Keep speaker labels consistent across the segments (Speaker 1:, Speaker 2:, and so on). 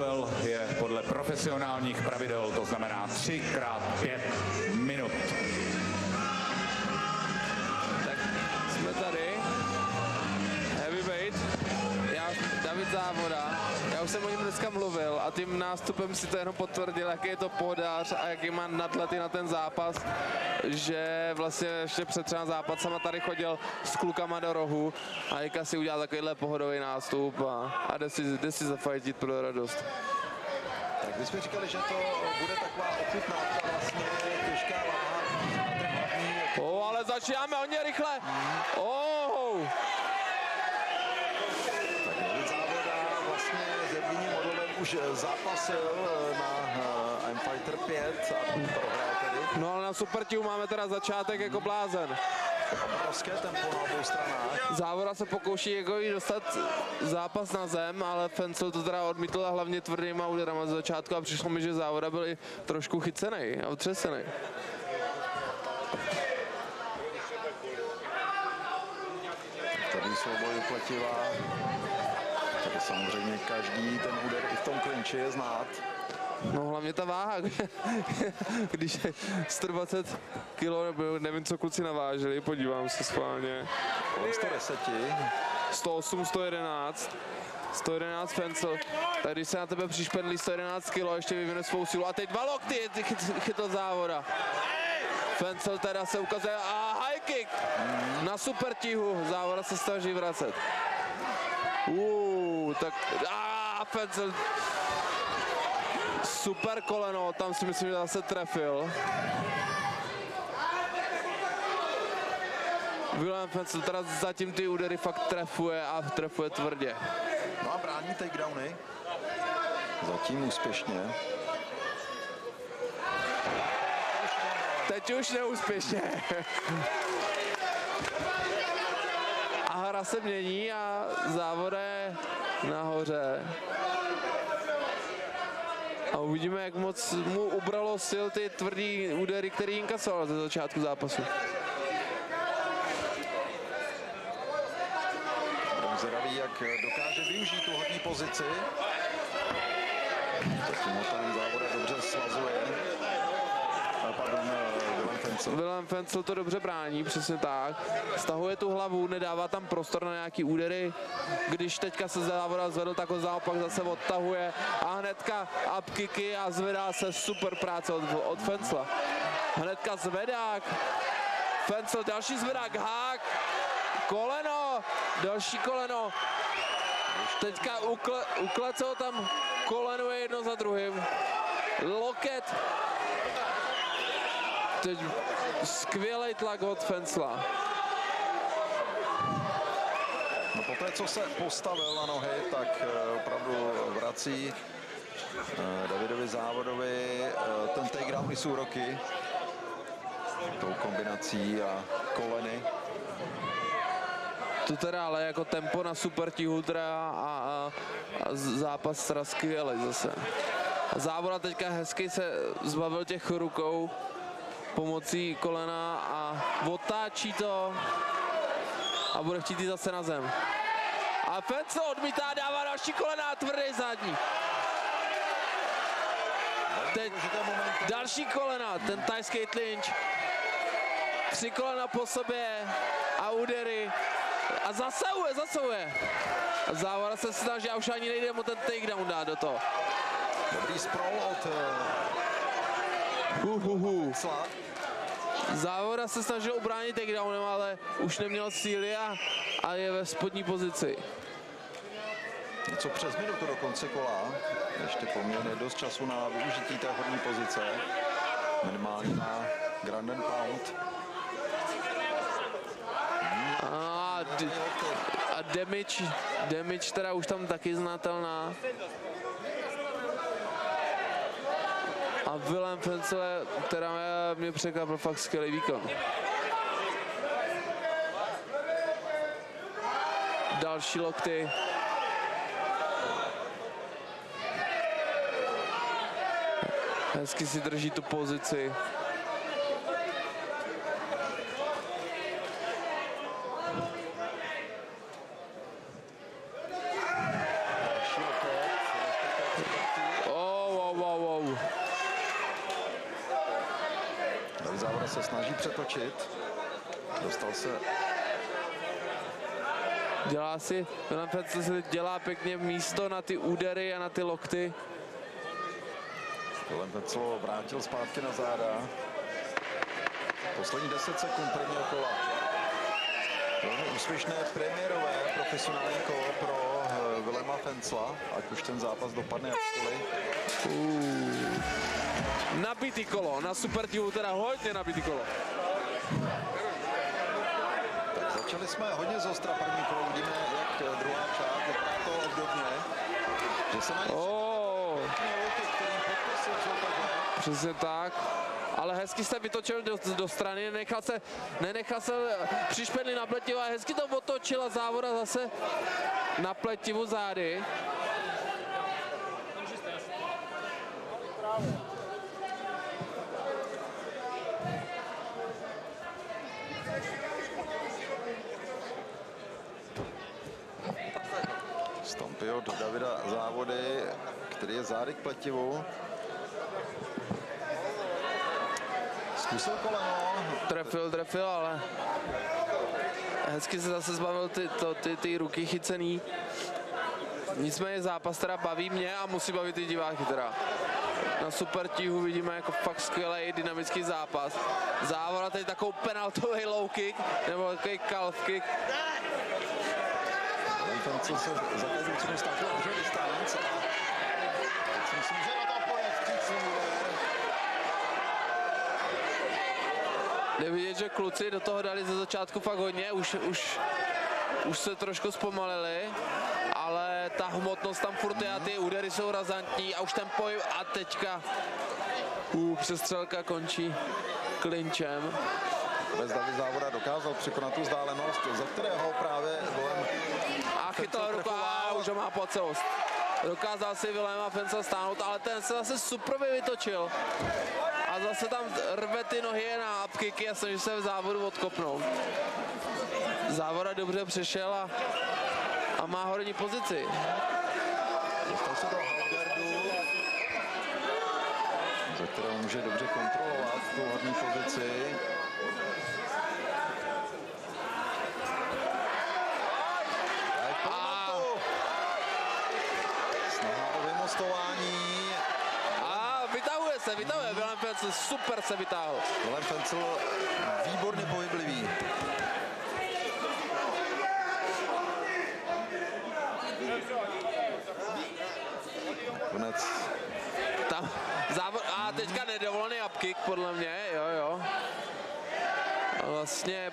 Speaker 1: duel je podle profesionálních pravidel, to znamená 3x5 minut.
Speaker 2: Tak jsme tady. Heavyweight. David Závoda. Já už jsem o něm dneska mluvil a tím nástupem si to jenom potvrdil, jaký je to pohodář a jaký má nadlety na ten zápas, že vlastně ještě před třeba zápasama tady chodil s klukama do rohu a Jika si udělal takovýhle pohodový nástup a jde si zafajtit pro radost.
Speaker 3: Tak my jsme říkali, že to bude taková ochutnávka, vlastně těžká váha.
Speaker 2: Ale začínáme hodně rychle.
Speaker 3: Už zápasil na M-Fighter 5 a prohrál tedy.
Speaker 2: No ale na Supertiu máme teda začátek jako blázen.
Speaker 3: Obrovské tempo na obou stranách.
Speaker 2: Závoda se pokouší jako dostat zápas na zem, ale Fencl to teda odmítl a hlavně tvrdýma úderama z začátku a přišlo mi, že Závoda byl i trošku chycený a otřesený.
Speaker 3: Tady souboj upletivá. Tady samozřejmě každý ten úder i v tom klinči je znát.
Speaker 2: No hlavně ta váha, když je 120 kg, nebo nevím, co kluci navážili, podívám se schválně.
Speaker 3: 110.
Speaker 2: 108, 111. 111 Fencl, tak když se na tebe přišpendlí 111 kg, ještě vyvine svou sílu. A teď 2 lokty chytl Závoda. Fencl teda se ukazuje a high kick na Supertihu. Závoda se snaží vracet. Tak Fencl. Super koleno, tam si myslím, že zase trefil. Willem Fencl teda zatím ty údery fakt trefuje a trefuje tvrdě.
Speaker 3: No a brání takedowny. Zatím úspěšně.
Speaker 2: Teď už neúspěšně. A hra se mění a Závoda je nahoře. A uvidíme, jak moc mu ubralo sil ty tvrdý údery, který inkasoval ze začátku zápasu.
Speaker 3: Budeme zvědaví, jak dokáže využít tu hodní pozici. Zatím ho tam Závoda dobře svazuje.
Speaker 2: Willem Fencl to dobře brání, přesně tak. Stahuje tu hlavu, nedává tam prostor na nějaký údery. Když teďka se Závoda zvedl, tak ho naopak zase odtahuje a hnedka upkicky a zvedá se, super práce od Fencla. Hnedka zvedák. Fencl, další zvedák, hák. Koleno, další koleno. Teďka uklecel tam koleno jedno za druhým. Loket. Teď skvělý tlak od Fencla.
Speaker 3: No poté, co se postavil na nohy, tak opravdu vrací Davidovi Závodovi ten takedown i s úroky. Tou kombinací a koleny.
Speaker 2: Tu teda ale jako tempo na Supertihu a zápas teda skvělý zase. A Závoda teďka hezky se zbavil těch rukou pomocí kolena a otáčí to a bude chtít jít zase na zem. A Fencl odmítá, dává další kolena, tvrdý zadní. Teď další kolena, ten thajský clinch. 3 kolena po sobě a údery. A zasahuje. A Závoda se snaží a už ani nejde mu ten takedown dát do toho.
Speaker 3: Dobrý sprawl od
Speaker 2: Závoda se snažil ubránit takedownem, ale už neměl síly a je ve spodní pozici.
Speaker 3: Něco přes minutu do konce kola. Ještě poměrně dost času na využití té horní pozice. Minimálně na ground and pound.
Speaker 2: A damage teda už tam taky znatelná. A Willem Fencl, která mě překvapil, fakt skvělý výkon. Další lokty. Hezky si drží tu pozici.
Speaker 3: přetočit. Dostal se.
Speaker 2: Dělá si, Wilhelm Fencl si dělá pěkně místo na ty údery a na ty lokty.
Speaker 3: Wilhelm Fencl vrátil zpátky na záda. Poslední 10 sekund prvního kola. Velmi úspěšné premiérové profesionální kolo pro Wilhelma Fencla, ať už ten zápas dopadne jakkoliv.
Speaker 2: Nabitý kolo, na Supertivu teda hodně nabitý kolo.
Speaker 3: Tak začali jsme hodně zostra první kolo, vidíme jak druhá část, vypadá to obdobně. Že se na ně
Speaker 2: přesně tak. Ale hezky se vytočil do strany, nenechal se přišpedli na pletivu a hezky to otočil a závora zase na pletivu zády.
Speaker 3: Stampy od Davida Závody, který je zády k pletivu. Zkusil koleno.
Speaker 2: Trefil, ale hezky se zase zbavil ty ruky chycený. Nicméně zápas teda baví mě a musí bavit i diváky teda. Na Supertihu vidíme jako fakt skvělý dynamický zápas. Závora teď takovou penaltový low kick, nebo takový calf kick.
Speaker 3: Fencl se za každou cenu státil dobře distanc a teď si myslím, že na to pojede vstřícný úder.
Speaker 2: Jde vidět, že kluci do toho dali ze začátku fakt hodně, už se trošku zpomalili, ale ta hmotnost tam furt je a ty údery jsou razantní a už ten pohyb a teďka přestřelka končí klinčem.
Speaker 3: Bez David Závoda dokázal překonat tu vzdálenost, za kterého právě Wilhelm
Speaker 2: a chytl ruku a už ho má pod celost. Dokázal si Wilhelma Fencla stáhnout, ale ten se zase super vytočil. A zase tam rve ty nohy na upkicky a snaží se v závodu odkopnout. Závora dobře přešel a má horní pozici.
Speaker 3: Dostal se do halfguardu, za kterou může dobře kontrolovat tu horní pozici.
Speaker 2: Vytahuje Wilhelm Fencl, super se vytáhl.
Speaker 3: Wilhelm Fencl výborně pohyblivý. Konec.
Speaker 2: Tam závod, a teďka nedovolený upkick podle mě, jo. A vlastně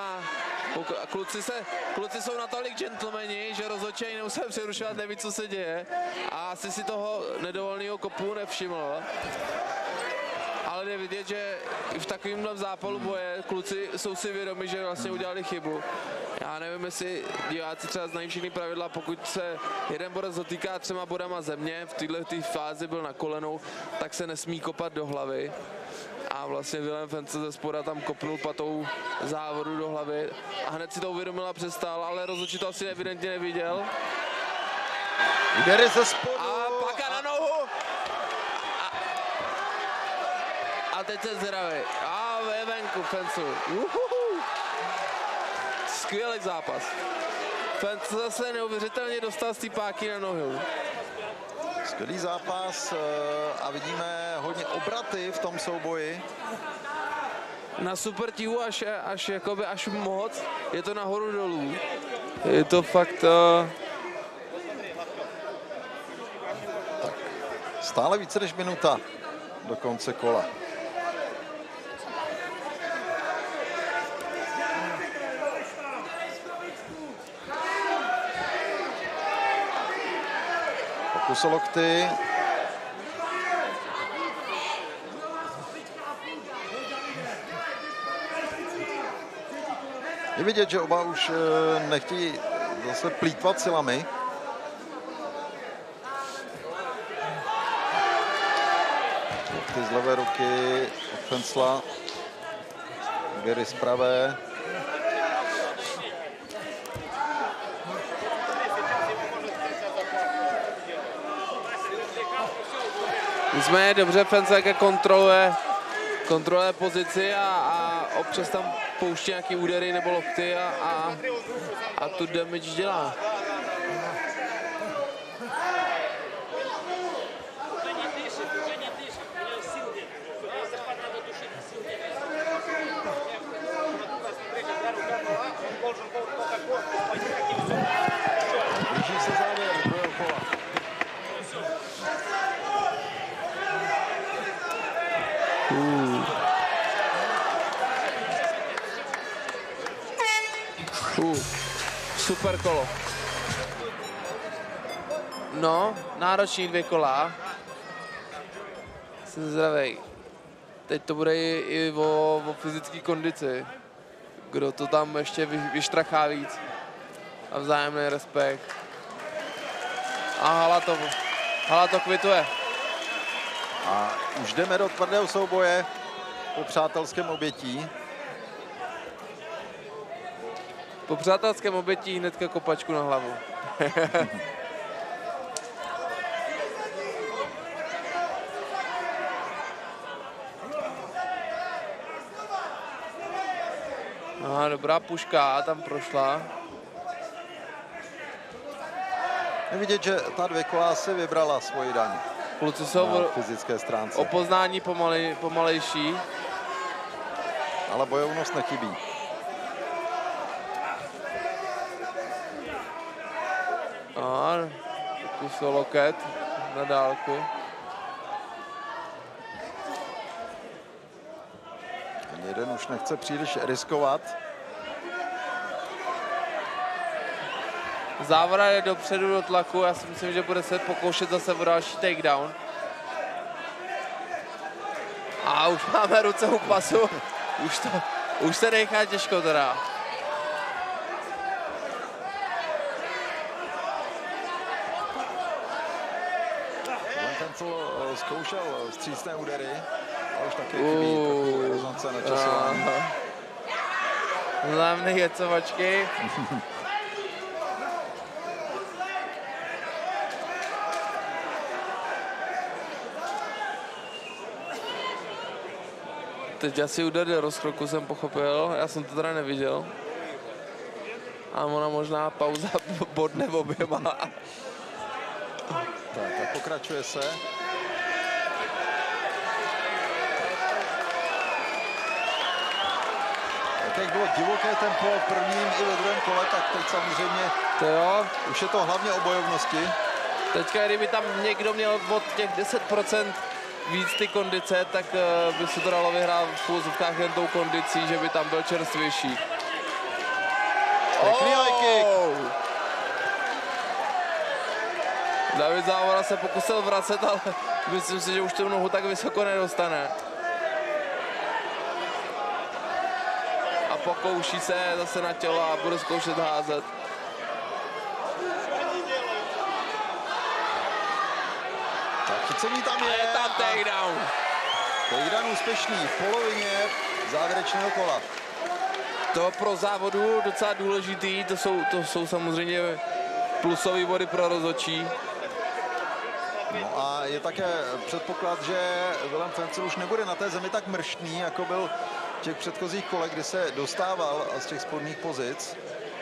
Speaker 2: kluci jsou natolik gentlemani, že rozhodčí nemusí přerušovat, neví, co se děje. A asi si toho nedovoleného kopu nevšiml. Ale jde vidět, že i v takovémhle zápalu boje kluci jsou si vědomi, že vlastně udělali chybu. Já nevím, jestli diváci třeba znají všechny pravidla, pokud se jeden borec dotýká 3 bodama země, v této fázi byl na kolenou, tak se nesmí kopat do hlavy. A vlastně Wilhelm Fencl ze spoda tam kopnul patou Závodu do hlavy a hned si to uvědomil a přestal, ale rozhodčí to asi evidentně neviděl.
Speaker 3: Údery ze spodu.
Speaker 2: A paka na nohu. A teď se zdravý. A ve venku Fencl. Skvělý zápas. Fencl zase neuvěřitelně dostal z té páky na nohu.
Speaker 3: Skvělý zápas a vidíme hodně obraty v tom souboji.
Speaker 2: Na Supertihu až moc, je to nahoru dolů. Je to fakt...
Speaker 3: Tak, stále více než minuta do konce kola. Pokus o lokty. Je vidět, že oba už nechtějí zase plýtvat silami. Lokty z levé ruky od Fencla. Gary z pravé.
Speaker 2: Nicméně dobře Fencl kontroluje pozici a občas tam pouští nějaký údery nebo lokty a tu damage dělá.
Speaker 3: Blíží se závěr druhého kola.
Speaker 2: Super kolo. No, náročný 2 kola. Jsem zdravej. Teď to bude i o fyzické kondici. Kdo to tam ještě vyštrachá víc. A vzájemný respekt. A hala to kvituje.
Speaker 3: A už jdeme do tvrdého souboje po přátelském obětí.
Speaker 2: Po přátelském obětí hnedka kopačku na hlavu. Aha, dobrá puška, tam prošla.
Speaker 3: Je vidět, že ta 2 kola si vybrala svoji daň.
Speaker 2: Kluci jsou
Speaker 3: Na fyzické stránce.
Speaker 2: o poznání pomalejší.
Speaker 3: Ale bojovnost nechybí.
Speaker 2: A pokus o loket na dálku.
Speaker 3: Ani jeden už nechce příliš riskovat.
Speaker 2: Závora je dopředu do tlaku, já si myslím, že bude se pokoušet zase o další takedown. A už máme ruce u pasu, už se nechá těžko teda.
Speaker 3: Tencel zkoušel vstřícné údery, ale už taky chybí trochu rezonance na časování.
Speaker 2: Vzájemné jecovačky. Teď asi úder do rozkroku jsem pochopil, já jsem to teda neviděl. A ona možná pauza bodne oběma.
Speaker 3: Tak pokračuje se. Tak jak bylo divoké tempo v prvním i ve druhém kole, tak teď samozřejmě
Speaker 2: To jo,
Speaker 3: už je to hlavně o bojovnosti.
Speaker 2: teďka kdyby tam někdo měl od těch 10% víc ty kondice, tak by se to dalo vyhrát v úzovkách jen tou kondicí, že by tam byl čerstvější.
Speaker 3: Pěkný high kick.
Speaker 2: David Závora se pokusil vracet, ale myslím si, že už tu nohu tak vysoko nedostane. A pokouší se zase na tělo a bude zkoušet házet.
Speaker 3: Tak chycení tam je.
Speaker 2: Je tam takedown.
Speaker 3: Takedown úspěšný v polovině závěrečného kola.
Speaker 2: To pro závodu docela důležitý, to jsou samozřejmě plusové body pro rozhodčí.
Speaker 3: No a je také předpoklad, že Willem Fencel už nebude na té zemi tak mrštný, jako byl v těch předchozích kolech, kdy se dostával z těch spodních pozic.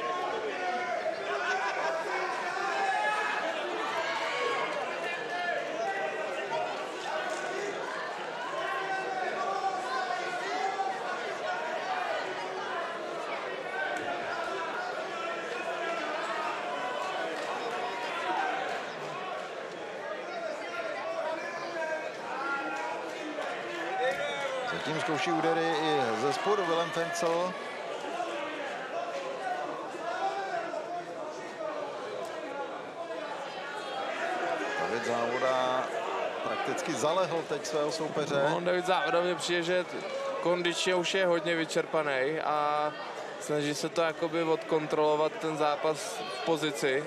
Speaker 3: Zatím zkouší údery i ze spodu Willem Fencel. David Závoda prakticky zalehl teď svého soupeře.
Speaker 2: No, David Závoda mě přijde, že kondičně už je hodně vyčerpaný a snaží se to jakoby odkontrolovat ten zápas v pozici.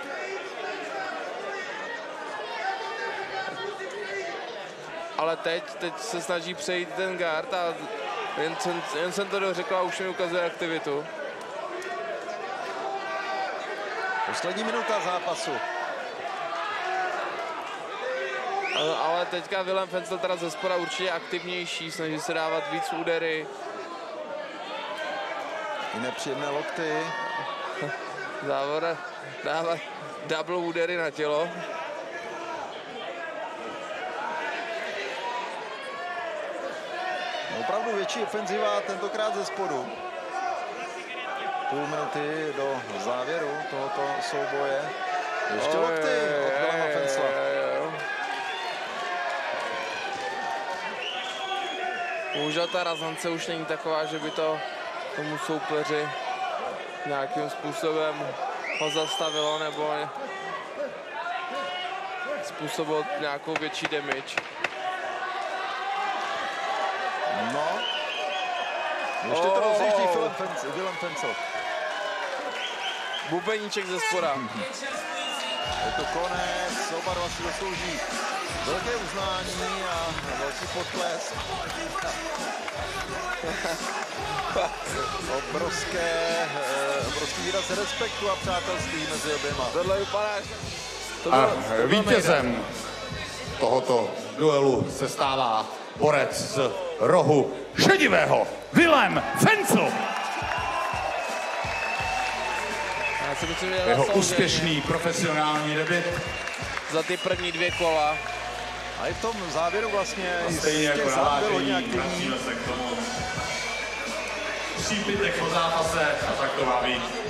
Speaker 2: Ale teď se snaží přejít ten guard a jen jsem to dořekl a už mi ukazuje aktivitu.
Speaker 3: Poslední minuta zápasu.
Speaker 2: Ale teďka Willem Fencel teda ze spoda určitě aktivnější, snaží se dávat víc údery.
Speaker 3: i nepříjemné lokty.
Speaker 2: Závora dává double údery na tělo.
Speaker 3: Opravdu větší ofenziva, tentokrát ze spodu. Půl minuty do závěru tohoto souboje. Ještě lokty od Vilema Fencla.
Speaker 2: Bohužel ta razance už není taková, že by to tomu soupeři nějakým způsobem ho zastavilo nebo způsobilo nějakou větší damage.
Speaker 3: No. Ještě to rozjíždí Vilem Fencl.
Speaker 2: Bubeníček ze spoda.
Speaker 3: Je to konec, oba dva si zaslouží velké uznání a velký potlesk. Obrovský výraz respektu a přátelství mezi oběma.
Speaker 2: Tohle vypadá...
Speaker 1: A vítězem tohoto duelu se stává borec z rohu šedivého Vilem Fencl.
Speaker 2: Já si myslím, že
Speaker 1: Jeho úspěšný profesionální debut.
Speaker 2: za ty první 2 kola.
Speaker 3: A i v tom závěru vlastně
Speaker 1: Stejně jako
Speaker 3: byl hodně
Speaker 1: navážení,
Speaker 3: aktivní.
Speaker 1: vracíme se k tomu. Přípitek po zápase a tak to má být.